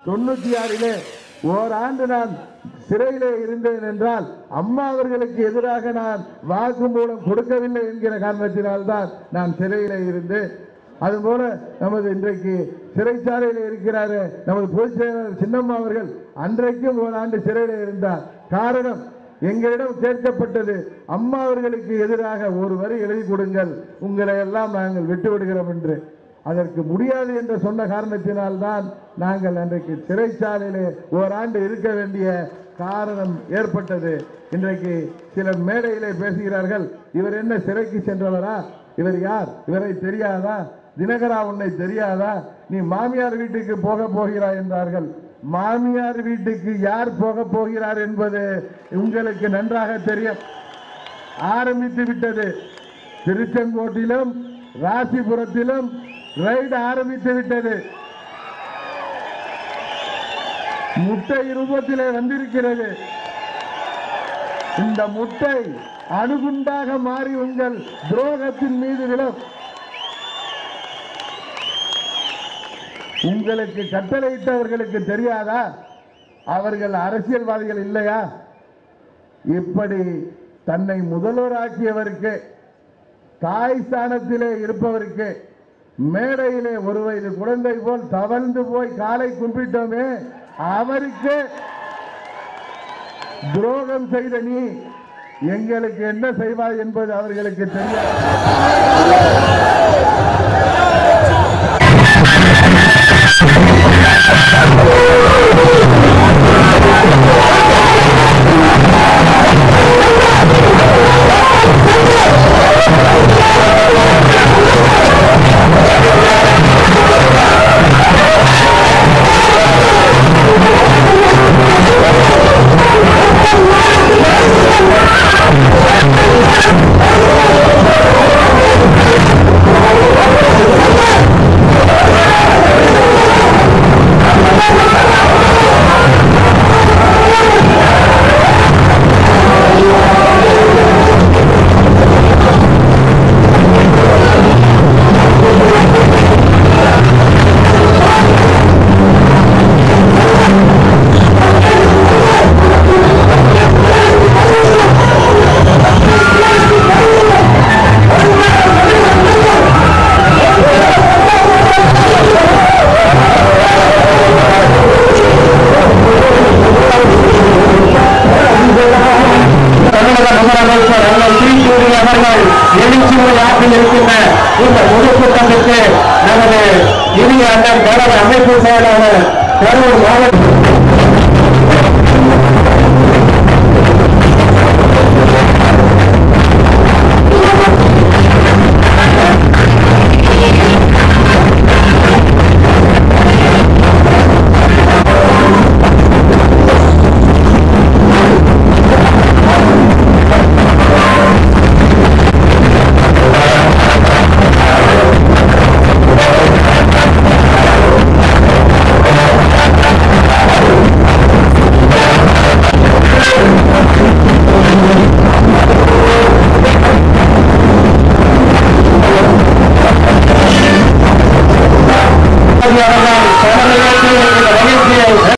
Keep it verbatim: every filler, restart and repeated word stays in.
தொண்ணூத்தி ஆறிலே ஓராண்டு நான் சிறையிலே இருந்தேன் என்றால் அம்மா அவர்களுக்கு எதிராக நான் வாக்குமூலம் கொடுக்கவில்லை என்கிற காரணத்தினால்தான் நான் சிறையிலே இருந்தேன். அதுபோல நமது இன்றைக்கு சிறைச்சாலையில் இருக்கிறாரு நமது பொதுச் செயலாளர் சின்னம்மா அவர்கள் அன்றைக்கும் ஓராண்டு சிறையிலே இருந்தார். காரணம், எங்களிடம் கேட்கப்பட்டது, அம்மா அவர்களுக்கு எதிராக ஒரு வரி எழுதி கொடுங்கள், உங்களை எல்லாம் நாங்கள் விட்டு விடுகிறோம் என்று. அதற்கு முடியாது என்று சொன்ன காரணத்தினால்தான் நாங்கள் அன்றைக்கு சிறைச்சாலையிலே ஓராண்டு இருக்க வேண்டிய காரணம் ஏற்பட்டது. இன்றைக்கு சிலர் மேடையிலே பேசுகிறார்கள், இவர் என்ன சிறைக்கு சென்றவரா, இவர் யார், இவரை தெரியாதா, தினகரா உன்னை தெரியாதா, நீ மாமியார் வீட்டுக்கு போக போகிறாய் என்றார்கள். மாமியார் வீட்டுக்கு யார் போக போகிறார் என்பது உங்களுக்கு நன்றாக தெரியும். ஆரம்பித்து விட்டது. திருச்செங்கோட்டிலும் ராசிபுரத்திலும் ரைடு ஆரம்பித்து விட்டது. முட்டை ரூபத்திலே வந்திருக்கிறது. இந்த முட்டை அணுகுண்டாக மாறி உங்கள் துரோகத்தின் மீது விழும். உங்களுக்கு கட்டளையிட்டவர்களுக்கு தெரியாதா, அவர்கள் அரசியல்வாதிகள் இல்லையா? இப்படி தன்னை முதல்வராக்கியவருக்கு, தாய் ஸ்தானத்திலே இருப்பவருக்கு, மேடையிலே ஒரு வயது குழந்தை போல் தவழ்ந்து போய் காலை கும்பிட்டோமே, அவருக்கு துரோகம் செய்த நீ எங்களுக்கு என்ன செய்வாய் என்பது அவர்களுக்கு தெரியாது. நமது இந்திய அண்ணன் அமைப்பு செயலாளர்